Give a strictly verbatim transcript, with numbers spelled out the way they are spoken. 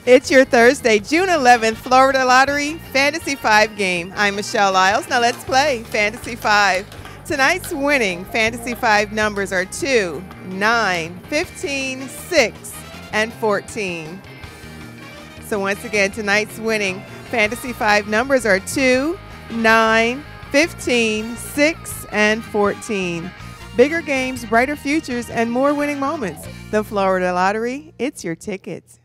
It's your Thursday, June eleventh, Florida Lottery Fantasy five game. I'm Michelle Lyles. Now let's play Fantasy five. Tonight's winning Fantasy five numbers are two, nine, fifteen, six, and fourteen. So once again, tonight's winning Fantasy five numbers are two, nine, fifteen, six, and fourteen. Bigger games, brighter futures, and more winning moments. The Florida Lottery, it's your ticket.